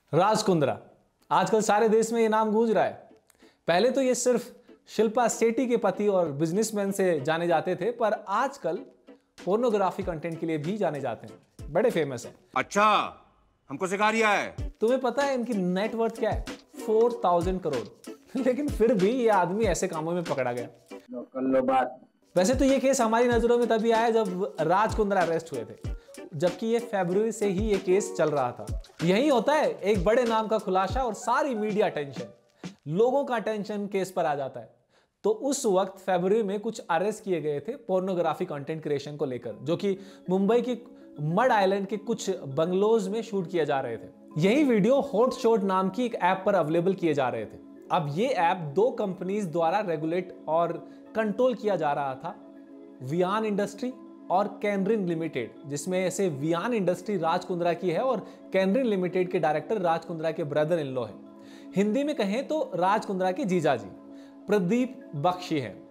राज कुंद्रा, आजकल सारे देश में ये नाम गूंज रहा है। पहले तो ये सिर्फ शिल्पा शेट्टी के पति और बिजनेसमैन से जाने जाते थे, पर आजकल पोर्नोग्राफी कंटेंट के लिए भी जाने जाते हैं, बड़े फेमस हैं। अच्छा, हमको सिखा रिया है। तुम्हें पता है इनकी नेटवर्थ क्या है? 4000 करोड़। लेकिन फिर भी ये आदमी ऐसे कामों में पकड़ा गया। कर लो बात। वैसे तो ये केस हमारी नजरों में तभी आया जब राज कुंद्रा अरेस्ट हुए थे, जबकि ये फरवरी से ही ये केस चल रहा था। यही होता है, एक बड़े नाम का खुलासा और सारी मीडिया अटेंशन, लोगों का अटेंशन केस पर आ जाता है। तो उस वक्त फरवरी में कुछ अरेस्ट किए गए थे पोर्नोग्राफी कंटेंट क्रिएशन को लेकर, जो कि मुंबई की मड आइलैंड के कुछ बंगलोज में शूट किए जा रहे थे। यही वीडियो हॉटशॉट नाम की एक ऐप पर अवेलेबल किए जा रहे थे। अब ये ऐप दो कंपनीज द्वारा रेगुलेट और कंट्रोल किया जा रहा था, वियान इंडस्ट्री और कैनरिन लिमिटेड, जिसमें ऐसे वियान इंडस्ट्री राज कुंद्रा की है और कैनरिन लिमिटेड के डायरेक्टर राज कुंद्रा के ब्रदर इन लॉ है। हिंदी में कहें तो राज कुंद्रा के जीजाजी प्रदीप बख्शी हैं।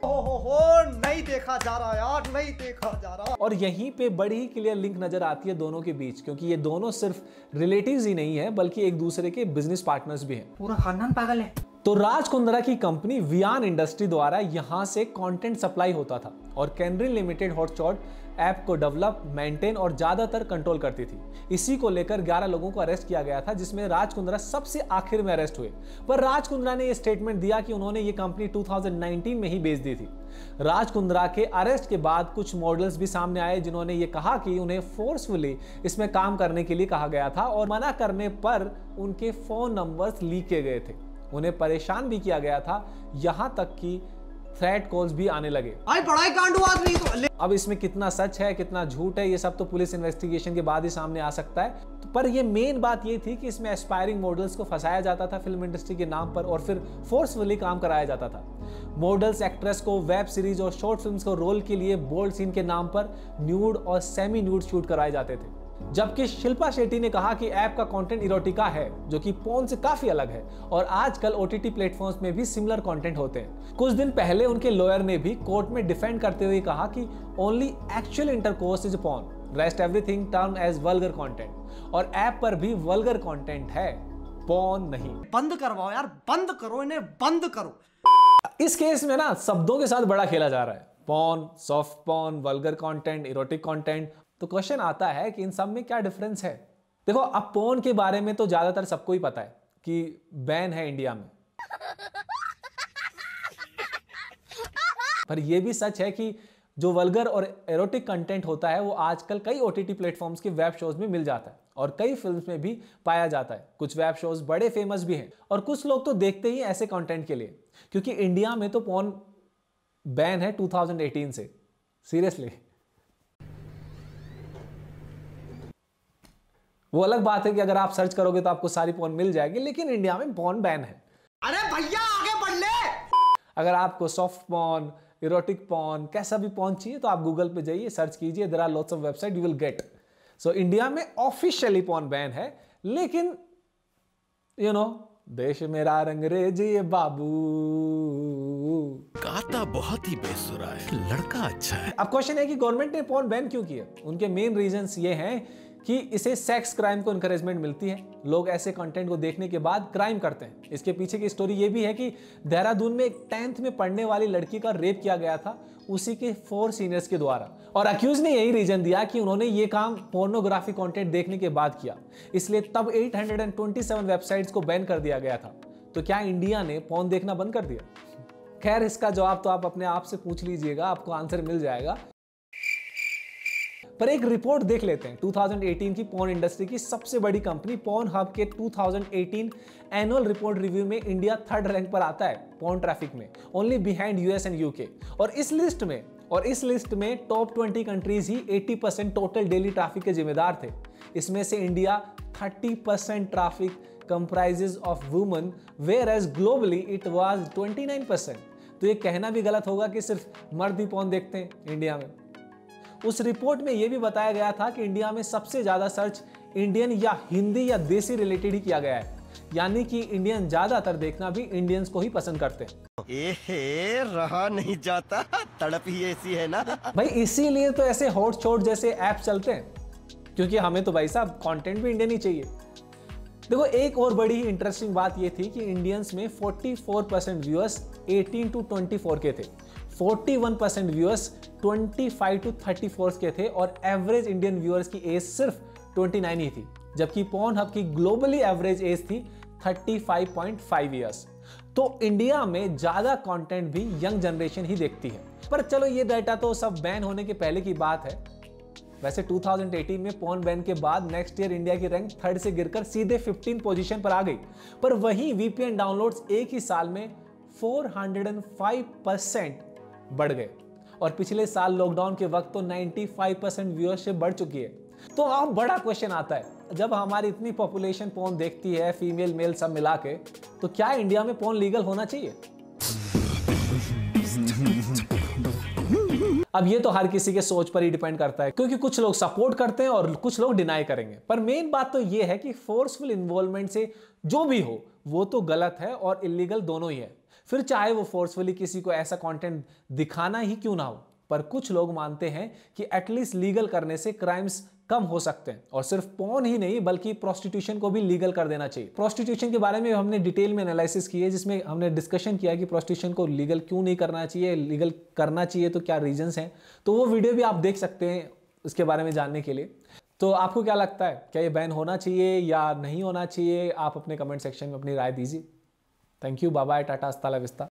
नहीं देखा जा रहा यार, नहीं देखा जा रहा। और यहीं पे बड़ी ही क्लियर लिंक नजर आती है दोनों के बीच, क्योंकि ये दोनों सिर्फ रिलेटिव्स ही नहीं है बल्कि एक दूसरे के बिजनेस पार्टनर्स भी हैं। पूरा खानदान पागल है। तो राज कुंद्रा की कंपनी वियान इंडस्ट्री द्वारा यहां से कंटेंट सप्लाई होता था और कैनरिन लिमिटेड हॉटशॉट ऐप को डेवलप, मेंटेन और ज्यादातर कंट्रोल करती थी। इसी को लेकर 11 लोगों को अरेस्ट किया गया था, जिसमें राज कुंद्रा सबसे आखिर में अरेस्ट हुए। पर राज कुंद्रा ने यह स्टेटमेंट दिया कि उन्होंने ये कंपनी 2019 में ही बेच दी थी। राज कुंद्रा के अरेस्ट के बाद कुछ मॉडल्स भी सामने आए, जिन्होंने ये कहा कि उन्हें फोर्सफुली इसमें काम करने के लिए कहा गया था और मना करने पर उनके फोन नंबर्स लीक किए गए थे। उन्हें परेशान भी किया गया था, यहां तक कि थ्रेट कॉल्स भी आने लगे। पढ़ाई कांड हुआ नहीं तो। अब इसमें कितना सच है कितना झूठ है, ये सब तो पुलिस इन्वेस्टिगेशन के बाद ही सामने आ सकता है। तो पर ये मेन बात ये थी कि इसमें एस्पायरिंग मॉडल्स को फंसाया जाता था फिल्म इंडस्ट्री के नाम पर और फिर फोर्सफुली काम कराया जाता था। मॉडल्स एक्ट्रेस को वेब सीरीज और शॉर्ट फिल्म्स को रोल के लिए बोल्ड सीन के नाम पर न्यूड और सेमी न्यूड शूट कराए जाते थे। जबकि शिल्पा शेट्टी ने कहा कि ऐप का कंटेंट इरोटिका है, जो कि पोर्न से काफी अलग है और आजकल ओटीटी प्लेटफॉर्म्स में भी सिमिलर कंटेंट होते हैं। कुछ दिन पहले उनके लॉयर ने भी कोर्ट में डिफेंड करते हुए कहा कि only actual intercourse is porn, rest everything term as vulgar content. और ऐप पर भी वल्गर कंटेंट है, पोर्न नहीं। बंद करवाओ यार, बंद करो इन्हें, बंद करो। इस केस में ना शब्दों के साथ बड़ा खेला जा रहा है, porn, soft porn, vulgar content, erotic content. तो क्वेश्चन आता है कि इन सब में क्या डिफरेंस है? देखो, अब पोर्न के बारे में तो ज्यादातर सबको ही पता है कि बैन है इंडिया में। पर यह भी सच है कि जो वल्गर और एरोटिक कंटेंट होता है वो आजकल कई ओटीटी प्लेटफॉर्म्स के वेब शोज में मिल जाता है और कई फिल्म्स में भी पाया जाता है। कुछ वेब शोज बड़े फेमस भी हैं और कुछ लोग तो देखते ही ऐसे कंटेंट के लिए, क्योंकि इंडिया में तो पोर्न बैन है 2018 से। सीरियसली, वो अलग बात है कि अगर आप सर्च करोगे तो आपको सारी पोर्न मिल जाएगी, लेकिन इंडिया में पोर्न बैन है। अरे भैया आगे बढ़ ले। अगर आपको सॉफ्ट पोर्न, इरोटिक पोर्न, कैसा भी पोर्न चाहिए तो आप गूगल पे जाइए, सर्च कीजिए, there are lots of website, you will get. So India में ऑफिशियली पोर्न बैन है, लेकिन यू नो, देश मेरा रंगरेज ये बाबू। गाता बहुत ही बेसुरा है, लड़का अच्छा है। अब क्वेश्चन है कि गवर्नमेंट ने पोर्न बैन क्यों किया? उनके मेन रीजंस ये हैं कि इसे सेक्स क्राइम को इंकरेजमेंट मिलती है। लोग ऐसे कंटेंट को देखने के बाद क्राइम करते हैं। इसके पीछे की स्टोरी ये भी है कि देहरादून में एक 10th में पढ़ने वाली लड़की का रेप किया गया था उसी के 4 सीनियर्स के द्वारा, और अक्यूज ने यही रीजन दिया कि उन्होंने ये काम पोर्नोग्राफी कंटेंट देखने के बाद किया, इसलिए तब 827 वेबसाइट्स को बैन कर दिया गया था। तो क्या इंडिया ने पोर्न देखना बंद कर दिया? खैर, इसका जवाब तो आप अपने आप से पूछ लीजिएगा, आपको आंसर मिल जाएगा। पर एक रिपोर्ट देख लेते हैं 2018 की पोर्न इंडस्ट्री की सबसे बड़ी कंपनी पोर्नहब के 2018 एनुअल रिपोर्ट रिव्यू में इंडिया 3rd रैंक पर आता है पोर्न ट्रैफिक में, only behind US and UK. और इस लिस्ट में टॉप 20 कंट्रीज ही 80% टोटल डेली ट्रैफिक के जिम्मेदार थे। इसमें से India 30% traffic comprises of women, where as globally it was 29%। तो ये कहना भी गलत होगा कि सिर्फ मर्द ही पोर्न देखते हैं इंडिया में। उस रिपोर्ट में यह भी बताया गया था कि इंडिया में सबसे ज्यादा सर्च इंडियन या हिंदी या देसी रिलेटेड ही किया गया है, यानी कि इंडियन ज्यादातर देखना भी इंडियंस को ही पसंद करते हैं। एहे, रहा नहीं जाता, तड़प ही ऐसी है ना भाई। इसीलिए तो ऐसे हॉटशॉट जैसे ऐप चलते हैं, क्योंकि हमें तो भाई साहब कंटेंट भी इंडियन ही चाहिए। देखो एक और बड़ी इंटरेस्टिंग बात ये थी कि इंडियंस में 44% व्यूअर्स 18 टू 24 के थे, 41% व्यूअर्स 25 टू 34 के थे और एवरेज इंडियन व्यूअर्स की एज सिर्फ 29 ही थी, जबकि पोर्नहब की ग्लोबली एवरेज एज थी 35.5 इयर्स। तो इंडिया में ज्यादा कंटेंट भी यंग जनरेशन ही देखती है। पर चलो ये डाटा तो सब बैन होने के पहले की बात है। वैसे 2018 में पोर्न बैन के बाद नेक्स्ट ईयर इंडिया की रैंक 3rd से गिरकर सीधे 15 पोजीशन पर आ गई। पर वहीं वीपीएन डाउनलोड्स एक ही साल में 405% बढ़ गए और पिछले साल लॉकडाउन के वक्त तो 95% व्यूअरशिप बढ़ चुकी है। तो अब बड़ा क्वेश्चन आता है, जब हमारी इतनी पॉपुलेशन पोर्न देखती है, फीमेल मेल सब मिला के, तो क्या इंडिया में पोर्न लीगल होना चाहिए? अब ये तो हर किसी के सोच पर ही डिपेंड करता है, क्योंकि कुछ लोग सपोर्ट करते हैं और कुछ लोग डिनाई करेंगे। पर मेन बात तो ये है कि फोर्सफुल इन्वॉल्वमेंट से जो भी हो वो तो गलत है और इलीगल दोनों ही है, फिर चाहे वो फोर्सफुली किसी को ऐसा कंटेंट दिखाना ही क्यों ना हो। पर कुछ लोग मानते हैं कि एटलीस्ट लीगल करने से क्राइम्स कम हो सकते हैं, और सिर्फ पोर्न ही नहीं बल्कि प्रोस्टिट्यूशन को भी लीगल कर देना चाहिए। प्रोस्टिट्यूशन के बारे में हमने डिटेल में एनालिसिस की है, जिसमें हमने डिस्कशन किया कि प्रोस्टिट्यूशन को लीगल क्यों नहीं करना चाहिए, लीगल करना चाहिए तो क्या रीजंस हैं। तो वो वीडियो भी आप देख सकते हैं इसके बारे में जानने के लिए। तो आपको क्या लगता है, क्या ये बैन होना चाहिए या नहीं होना चाहिए? आप अपने कमेंट सेक्शन में अपनी राय दीजिए। Thank you, bye bye, tata, hasta la vista.